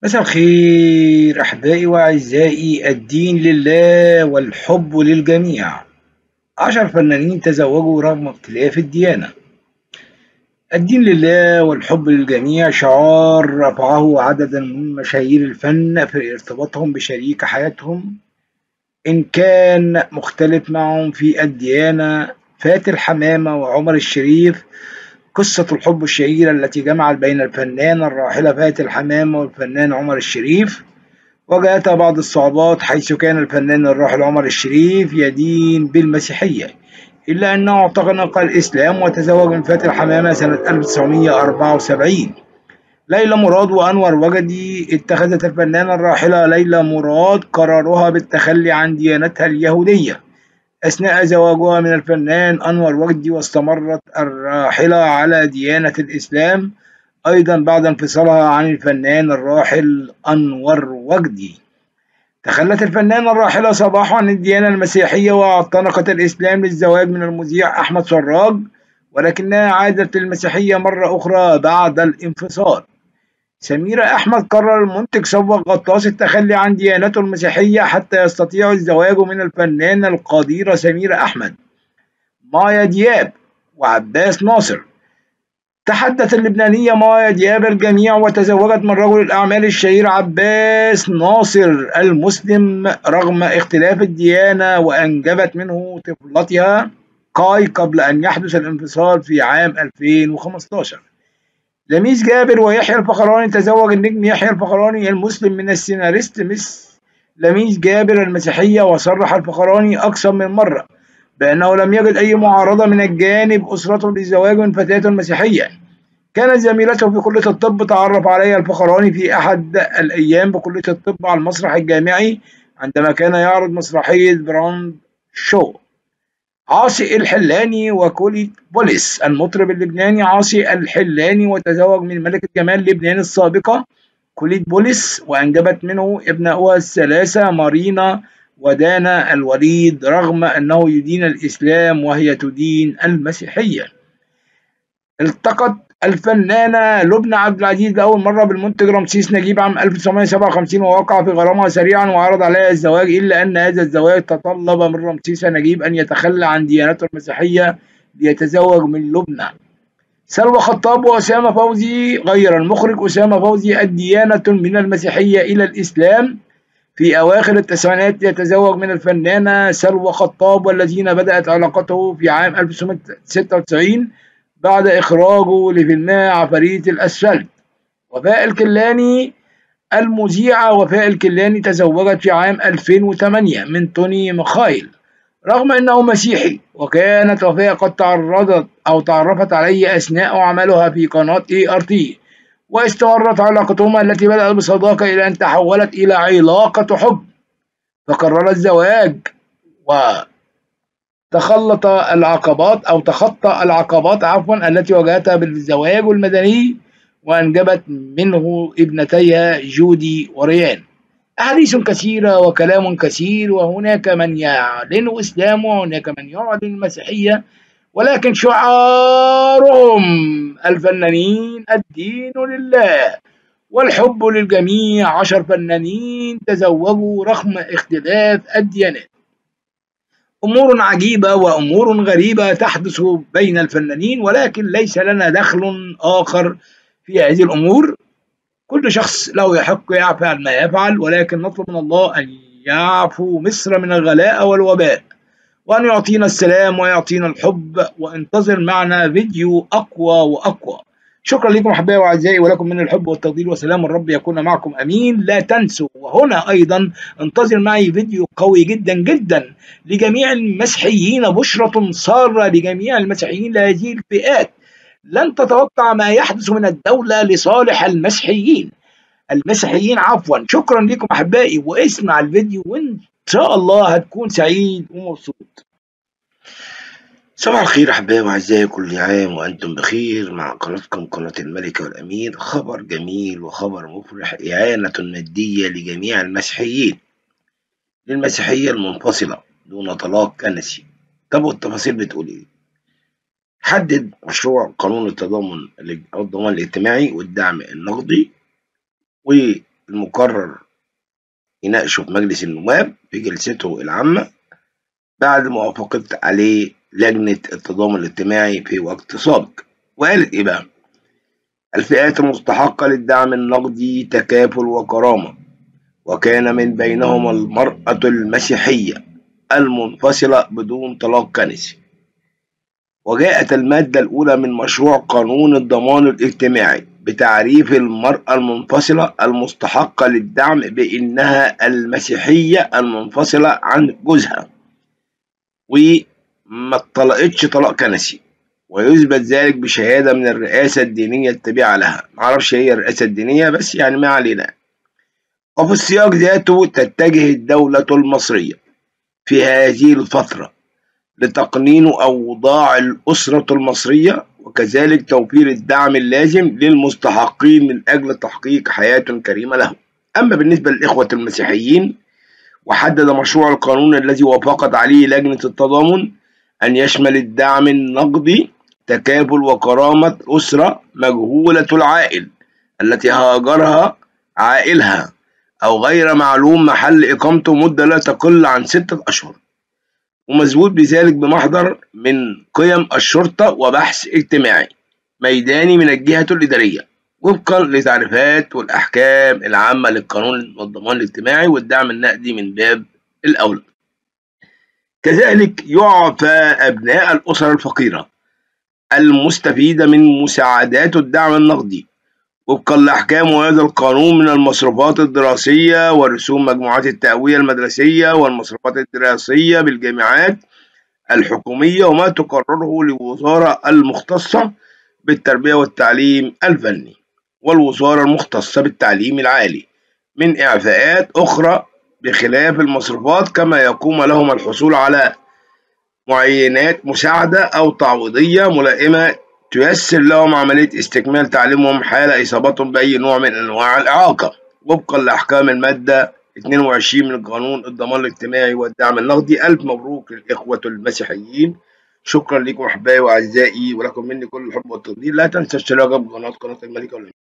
مساء الخير أحبائي وأعزائي، الدين لله والحب للجميع. 10 فنانين تزوجوا رغم اختلاف الديانة. الدين لله والحب للجميع شعار رفعه عدد من مشاهير الفن في ارتباطهم بشريك حياتهم إن كان مختلف معهم في الديانة. فاتن حمامة وعمر الشريف، قصة الحب الشهيرة التي جمعت بين الفنانة الراحلة فاتن حمامة والفنان عمر الشريف. واجهتها بعض الصعوبات، حيث كان الفنان الراحل عمر الشريف يدين بالمسيحية، إلا أنه اعتنق الإسلام وتزوج من فاتن حمامة سنة 1974. ليلى مراد وأنور وجدي. اتخذت الفنانة الراحلة ليلى مراد قرارها بالتخلي عن ديانتها اليهودية أثناء زواجها من الفنان أنور وجدي، واستمرت الراحلة على ديانة الإسلام أيضا بعد انفصالها عن الفنان الراحل أنور وجدي. تخلت الفنانة الراحلة صباح عن الديانة المسيحية واعتنقت الإسلام للزواج من المذيع أحمد سراج، ولكنها عادت للمسيحية مرة أخرى بعد الانفصال. سميرة أحمد. قرر المنتج صفوة غطاس التخلي عن ديانته المسيحية حتى يستطيع الزواج من الفنانة القديرة سميرة أحمد. مايا دياب وعباس ناصر. تحدت اللبنانية مايا دياب الجميع وتزوجت من رجل الأعمال الشهير عباس ناصر المسلم رغم اختلاف الديانة، وأنجبت منه طفلتها كاي قبل أن يحدث الانفصال في عام 2015. لميس جابر ويحيى الفخراني. تزوج النجم يحيى الفخراني المسلم من السيناريست مس لميس جابر المسيحية، وصرح الفخراني أكثر من مرة بأنه لم يجد أي معارضة من الجانب أسرته للزواج من فتاة مسيحية. كانت زميلته في كلية الطب. تعرف عليها الفخراني في أحد الأيام بكلية الطب على المسرح الجامعي عندما كان يعرض مسرحية براند شو. عاصي الحلاني وكوليت بوليس. المطرب اللبناني عاصي الحلاني وتزوج من ملكة جمال لبنان السابقة كوليت بوليس، وأنجبت منه ابنائها الثلاثة مارينا ودانا الوليد، رغم أنه يدين الإسلام وهي تدين المسيحية. التقت الفنانة لبنى عبد العزيز لأول مرة بالمنتج رمسيس نجيب عام 1957، ووقع في غرامها سريعا وعرض عليها الزواج، إلا أن هذا الزواج تطلب من رمسيس نجيب أن يتخلى عن ديانته المسيحية ليتزوج من لبنى. سلوى خطاب وأسامة فوزي. غير المخرج أسامة فوزي الديانة من المسيحية إلى الإسلام في أواخر التسعينات ليتزوج من الفنانة سلوى خطاب، والذين بدأت علاقته في عام 1996 بعد إخراجه لفيلمها عفاريت الأسفلت. وفاء الكيلاني. المذيعة وفاء الكيلاني تزوجت في عام 2008 من توني ميخائيل رغم أنه مسيحي، وكانت وفاء قد تعرفت عليه أثناء عملها في قناة ART، واستمرت علاقتهما التي بدأت بصداقة إلى أن تحولت إلى علاقة حب، فقرر الزواج تخطى العقبات التي واجهتها بالزواج المدني، وأنجبت منه ابنتيها جودي وريان. أحاديث كثيرة وكلام كثير، وهناك من يعلن إسلامه وهناك من يعلن المسيحية، ولكن شعارهم الفنانين الدين لله والحب للجميع. 10 فنانين تزوجوا رغم اختلاف الديانات. أمور عجيبة وأمور غريبة تحدث بين الفنانين، ولكن ليس لنا دخل آخر في هذه الأمور. كل شخص له يحق يفعل ما يفعل، ولكن نطلب من الله أن يعفو مصر من الغلاء والوباء، وأن يعطينا السلام ويعطينا الحب. وانتظر معنا فيديو أقوى وأقوى. شكرا لكم أحبائي وأعزائي، ولكم من الحب والتقدير وسلام الرب يكون معكم أمين. لا تنسوا، وهنا أيضا انتظر معي فيديو قوي جدا جدا لجميع المسيحيين، بشرة سارة لجميع المسيحيين لهذه الفئات. لن تتوقع ما يحدث من الدولة لصالح المسيحيين عفوا. شكرا لكم أحبائي، واسمع الفيديو وإن شاء الله هتكون سعيد ومبسوط. صباح الخير أحبائي وأعزائي، كل عام وأنتم بخير. مع قناتكم قناة الملك والأمير، خبر جميل وخبر مفرح، إعانة مادية لجميع المسيحيين للمسيحية المنفصلة دون طلاق كنسي. طب والتفاصيل بتقول إيه؟ حدد مشروع قانون التضامن أو الضمان الاجتماعي والدعم النقدي، المقرر يناقشه في مجلس النواب في جلسته العامة بعد موافقة عليه لجنة التضامن الاجتماعي في وقت سابق. وقالت إيه بقى؟ الفئات المستحقة للدعم النقدي تكافل وكرامة، وكان من بينهم المرأة المسيحية المنفصلة بدون طلاق كنسي. وجاءت المادة الأولى من مشروع قانون الضمان الاجتماعي بتعريف المرأة المنفصلة المستحقة للدعم بأنها المسيحية المنفصلة عن جوزها وما اتطلقتش طلاق كنسي، ويثبت ذلك بشهادة من الرئاسة الدينية التابعة لها. معرفش هي الرئاسة الدينية، بس يعني ما علينا. وفي السياق ذاته تتجه الدولة المصرية في هذه الفترة لتقنين أوضاع الأسرة المصرية، وكذلك توفير الدعم اللازم للمستحقين من أجل تحقيق حياة كريمة لهم. أما بالنسبة للإخوة المسيحيين، وحدد مشروع القانون الذي وافقت عليه لجنة التضامن أن يشمل الدعم النقدي تكافل وكرامة أسرة مجهولة العائل التي هاجرها عائلها أو غير معلوم محل إقامته مدة لا تقل عن 6 أشهر، ومثبوت بذلك بمحضر من قيم الشرطة وبحث اجتماعي ميداني من الجهة الإدارية وفقا لتعريفات والأحكام العامة للقانون والضمان الاجتماعي والدعم النقدي من باب الأولى. كذلك يعفى أبناء الأسر الفقيرة المستفيدة من مساعدات الدعم النقدي وفقا لأحكام هذا القانون من المصروفات الدراسية ورسوم مجموعات التقوية المدرسية والمصروفات الدراسية بالجامعات الحكومية وما تقرره الوزارة المختصة بالتربية والتعليم الفني والوزارة المختصة بالتعليم العالي من إعفاءات أخرى بخلاف المصروفات، كما يقوم لهم الحصول على معينات مساعدة أو تعويضية ملائمة تيسر لهم عملية استكمال تعليمهم حال إصابتهم بأي نوع من أنواع الإعاقة وفقا لأحكام المادة 22 من قانون الضمان الاجتماعي والدعم النقدي. ألف مبروك للإخوة المسيحيين. شكرا لكم أحبائي وأعزائي، ولكم مني كل الحب والتقدير. لا تنسى اشتراكك بقناة الملكة.